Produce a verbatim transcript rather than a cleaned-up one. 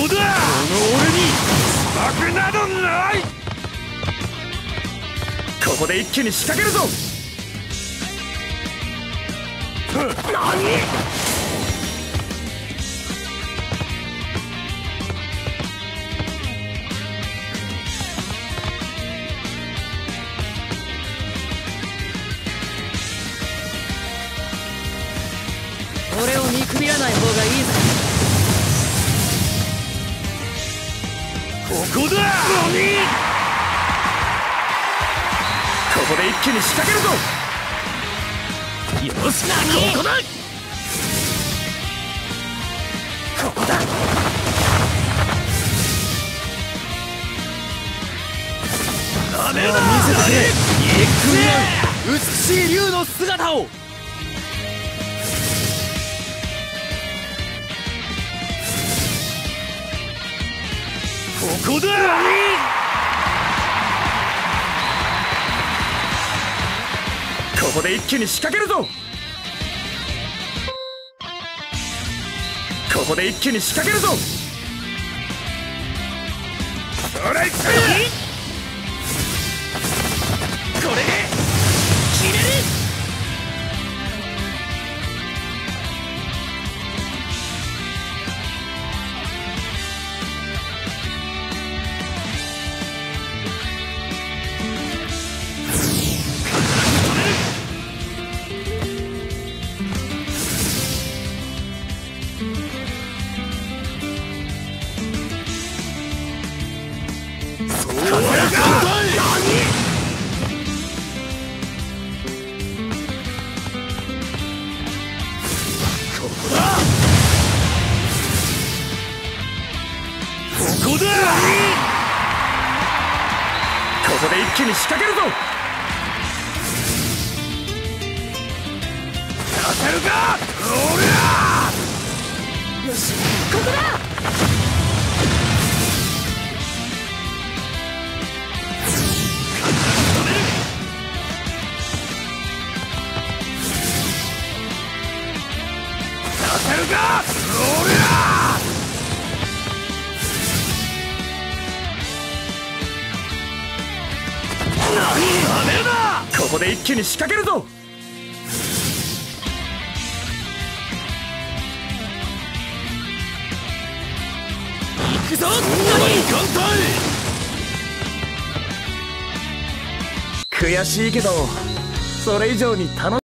こだ。この俺に負けなどない。ここで一気に仕掛けるぞ。何？ 俺を見くびらない方がいいぞ。 ここだ。何？ここで一気に仕掛けるぞ。よし、ここだ。ここだ。ダメだ。見せてくれ。ビッグ美しい竜の姿を。ここだ。ここで一気に仕掛けるぞ。ここで一気に仕掛けるぞ。それいっこれで決める。ここで一気に仕掛けるぞ。当たるか。おりゃ。よし、ここだ。当たるか。おりゃ。ここで一気に仕掛けるぞ。行くぞ。悔しいけどそれ以上に楽しい。